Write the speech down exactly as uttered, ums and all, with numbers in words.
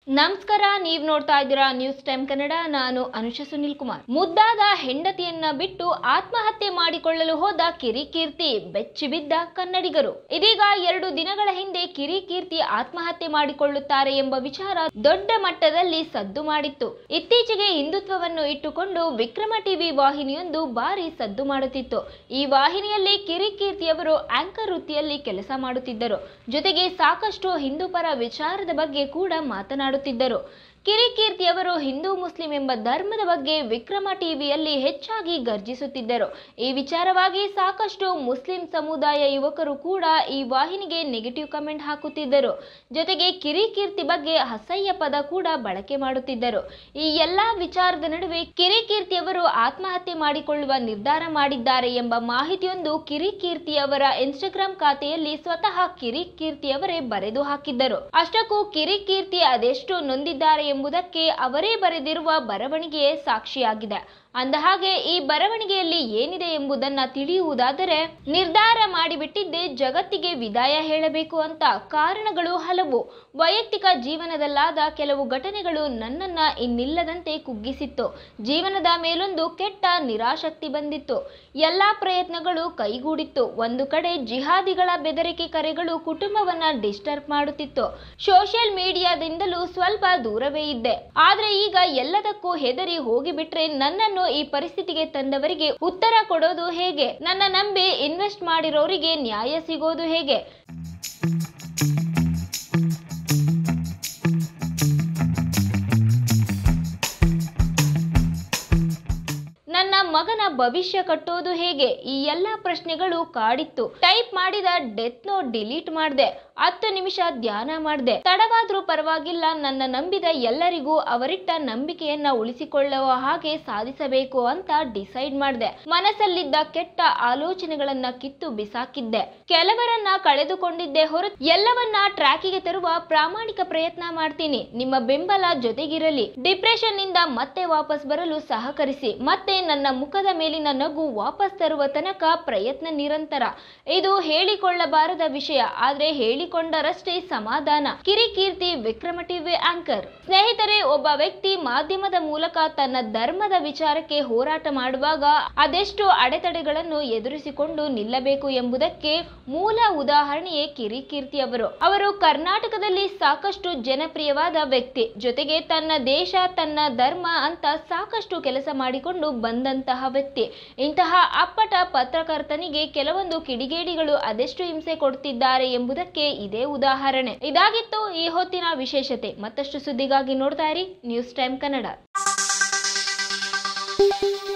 ನಮಸ್ಕಾರ, ನೀವು ನೋಡ್ತಾ ಇದ್ದೀರಾ ನ್ಯೂಸ್ ಟೈಮ್ ಕನ್ನಡ. ನಾನು ಅನುಷಾ ಸುನಿಲ್ ಕುಮಾರ್. ಮುದ್ದಾದ ಹೆಂಡತಿಯನ್ನ ಬಿಟ್ಟು ಆತ್ಮಹತ್ಯೆ ಮಾಡಿಕೊಳ್ಳಲು ಹೋದ ಕಿರಿಕೀರ್ತಿ ಬೆಚ್ಚಿ ಬಿದ್ದ ಕನ್ನಡಿಗರು. ಇದೀಗ ಎರಡು ದಿನಗಳ ಹಿಂದೆ ಕಿರಿಕೀರ್ತಿ ಆತ್ಮಹತ್ಯೆ ಮಾಡಿಕೊಳ್ಳುತ್ತಾರೆ ಎಂಬ ವಿಚಾರ ದೊಡ್ಡ ಮಟ್ಟದಲ್ಲಿ ಸದ್ದು ಮಾಡಿತ್ತು. ಇತ್ತೀಚೆಗೆ ಹಿಂದುತ್ವವನ್ನು ಇಟ್ಟುಕೊಂಡು ವಿಕ್ರಮ ಟಿವಿ ವಾಹಿನಿಯೊಂದು ಭಾರಿ ಸದ್ದು ಮಾಡುತ್ತಿತ್ತು. ಈ ವಾಹಿನಿಯಲ್ಲಿ ಕಿರಿಕೀರ್ತಿಯವರು ಆಂಕರ್ ವೃತ್ತಿಯಲ್ಲಿ ಕೆಲಸ ಮಾಡುತ್ತಿದ್ದರು. ಜೊತೆಗೆ ಸಾಕಷ್ಟು ಹಿಂದೂ ಪರ ವಿಚಾರದ ಬಗ್ಗೆ ಕೂಡ ಮಾತನಾಡುತ್ತಿದ್ದರು. ಕಿರಿಕೀರ್ತಿಯವರು ಹಿಂದೂ ಮುಸ್ಲಿಂ ಎಂಬ ಧರ್ಮದ ಬಗ್ಗೆ ವಿಕ್ರಮ ಟಿವಿಯಲ್ಲಿ ಹೆಚ್ಚಾಗಿ ಗರ್ಜಿಸುತ್ತಿದ್ದರು. ಈ ವಿಚಾರವಾಗಿ ಸಾಕಷ್ಟು ಮುಸ್ಲಿಂ ಸಮುದಾಯ ಯುವಕರು ಕೂಡ ಈ ವಾಹಿನಿಗೆ ನೆಗೆಟಿವ್ ಕಮೆಂಟ್ ಹಾಕುತ್ತಿದ್ದರು. ಜೊತೆಗೆ ಕಿರಿಕೀರ್ತಿ ಬಗ್ಗೆ ಅಸಹ್ಯ ಪದ ಕೂಡ ಬಳಕೆ ಮಾಡುತ್ತಿದ್ದರು. ಈ ಎಲ್ಲಾ ವಿಚಾರದ ನಡುವೆ ಕಿರಿಕೀರ್ತಿಯವರು ಆತ್ಮಹತ್ಯೆ ಮಾಡಿಕೊಳ್ಳುವ ನಿರ್ಧಾರ ಮಾಡಿದ್ದಾರೆ ಎಂಬ ಮಾಹಿತಿಯೊಂದು ಕಿರಿಕೀರ್ತಿಯವರ ಇನ್ಸ್ಟಾಗ್ರಾಂ ಖಾತೆಯಲ್ಲಿ ಸ್ವತಃ ಕಿರಿಕೀರ್ತಿಯವರೇ ಬರೆದು ಹಾಕಿದ್ದರು. ಅಷ್ಟಕ್ಕೂ ಕಿರಿಕೀರ್ತಿ ಅದೆಷ್ಟು ನೊಂದಿದ್ದಾರೆ ಎಂಬುದಕ್ಕೆ ಅವರೇ ಬರೆದಿರುವ ಬರವಣಿಗೆಯೇ ಸಾಕ್ಷಿಯಾಗಿದೆ. ಅಂದಹಾಗೆ ಈ ಬರವಣಿಗೆಯಲ್ಲಿ ಏನಿದೆ ಎಂಬುದನ್ನ ತಿಳಿಯುವುದಾದರೆ, ನಿರ್ಧಾರ ಮಾಡಿಬಿಟ್ಟಿದ್ದೆ ಜಗತ್ತಿಗೆ ವಿದಾಯ ಹೇಳಬೇಕು ಅಂತ. ಕಾರಣಗಳು ಹಲವು. ವೈಯಕ್ತಿಕ ಜೀವನದಲ್ಲಾದ ಕೆಲವು ಘಟನೆಗಳು ನನ್ನನ್ನ ಇನ್ನಿಲ್ಲದಂತೆ ಕುಗ್ಗಿಸಿತ್ತು. ಜೀವನದ ಮೇಲೊಂದು ಕೆಟ್ಟ ನಿರಾಶಕ್ತಿ ಬಂದಿತ್ತು. ಎಲ್ಲಾ ಪ್ರಯತ್ನಗಳು ಕೈಗೂಡಿತ್ತು. ಒಂದು ಕಡೆ ಜಿಹಾದಿಗಳ ಬೆದರಿಕೆ ಕರೆಗಳು ಕುಟುಂಬವನ್ನ ಡಿಸ್ಟರ್ಬ್ ಮಾಡುತ್ತಿತ್ತು. ಸೋಷಿಯಲ್ ಮೀಡಿಯಾದಿಂದಲೂ ಸ್ವಲ್ಪ ದೂರವೇ ಇದ್ದೆ. ಆದ್ರೆ ಈಗ ಎಲ್ಲದಕ್ಕೂ ಹೆದರಿ ಹೋಗಿಬಿಟ್ರೆ ನನ್ನನ್ನು ಈ ಪರಿಸ್ಥಿತಿಗೆ ತಂದವರಿಗೆ ಉತ್ತರ ಕೊಡೋದು ಹೇಗೆ? ನನ್ನ ನಂಬಿ ಇನ್ವೆಸ್ಟ್ ಮಾಡಿರೋರಿಗೆ ನ್ಯಾಯ ಸಿಗೋದು ಹೇಗೆ? ನನ್ನ ಮಗನ ಭವಿಷ್ಯ ಕಟ್ಟೋದು ಹೇಗೆ? ಈ ಎಲ್ಲಾ ಪ್ರಶ್ನೆಗಳು ಕಾಡಿತ್ತು. ಟೈಪ್ ಮಾಡಿದ ಡೆತ್ ನೋಟ್ ಡಿಲೀಟ್ ಮಾಡಿದೆ. ಹತ್ತು ನಿಮಿಷ ಧ್ಯಾನ ಮಾಡಿದೆ. ತಡವಾದ್ರೂ ಪರವಾಗಿಲ್ಲ, ನನ್ನ ನಂಬಿದ ಎಲ್ಲರಿಗೂ ಅವರಿಟ್ಟ ನಂಬಿಕೆಯನ್ನ ಉಳಿಸಿಕೊಳ್ಳುವ ಹಾಗೆ ಸಾಧಿಸಬೇಕು ಅಂತ ಡಿಸೈಡ್ ಮಾಡಿದೆ. ಮನಸ್ಸಲ್ಲಿದ್ದ ಕೆಟ್ಟ ಆಲೋಚನೆಗಳನ್ನ ಕಿತ್ತು ಬಿಸಾಕಿದ್ದೆ. ಕೆಲವರನ್ನ ಕಳೆದುಕೊಂಡಿದ್ದೆ ಹೊರತು ಎಲ್ಲವನ್ನ ಟ್ರ್ಯಾಕಿಗೆ ತರುವ ಪ್ರಾಮಾಣಿಕ ಪ್ರಯತ್ನ ಮಾಡ್ತೀನಿ. ನಿಮ್ಮ ಬೆಂಬಲ ಜೊತೆಗಿರಲಿ. ಡಿಪ್ರೆಷನ್ ನಿಂದ ಮತ್ತೆ ವಾಪಸ್ ಬರಲು ಸಹಕರಿಸಿ. ಮತ್ತೆ ನನ್ನ ಮುಖದ ಮೇಲಿನ ನಗು ವಾಪಸ್ ತರುವ ತನಕ ಪ್ರಯತ್ನ ನಿರಂತರ. ಇದು ಹೇಳಿಕೊಳ್ಳಬಾರದ ವಿಷಯ, ಆದ್ರೆ ಹೇಳಿಕೊಂಡರಷ್ಟೇ ಸಮಾಧಾನ. Kirik Keerthi, Vikrama TV anchor. ಸ್ನೇಹಿತರೆ, ಒಬ್ಬ ವ್ಯಕ್ತಿ ಮಾಧ್ಯಮದ ಮೂಲಕ ತನ್ನ ಧರ್ಮದ ವಿಚಾರಕ್ಕೆ ಹೋರಾಟ ಮಾಡುವಾಗ ಅದೆಷ್ಟು ಅಡೆತಡೆಗಳನ್ನು ಎದುರಿಸಿಕೊಂಡು ನಿಲ್ಲಬೇಕು ಎಂಬುದಕ್ಕೆ ಮೂಲ ಉದಾಹರಣೆಯೇ ಕಿರಿಕೀರ್ತಿ ಅವರು. ಅವರು ಕರ್ನಾಟಕದಲ್ಲಿ ಸಾಕಷ್ಟು ಜನಪ್ರಿಯವಾದ ವ್ಯಕ್ತಿ. ಜೊತೆಗೆ ತನ್ನ ದೇಶ, ತನ್ನ ಧರ್ಮ ಅಂತ ಸಾಕಷ್ಟು ಕೆಲಸ ಮಾಡಿಕೊಂಡು ಬಂದಂತಹ ವ್ಯಕ್ತಿ. ಇಂತಹ ಅಪ್ಪಟ ಪತ್ರಕರ್ತನಿಗೆ ಕೆಲವೊಂದು ಕಿಡಿಗೇಡಿಗಳು ಅದೆಷ್ಟು ಹಿಂಸೆ ಕೊಡ್ತಿದ್ದಾರೆ ಎಂಬುದಕ್ಕೆ ಇದೇ ಉದಾಹರಣೆ. ಇದಾಗಿತ್ತು ಈ ಹೊತ್ತಿನ ವಿಶೇಷತೆ. ಮತ್ತಷ್ಟು ಸುದ್ದಿಗಾಗಿ ನೋಡ್ತಾ ಇರಿ ನ್ಯೂಸ್ ಟೈಮ್ ಕನ್ನಡ.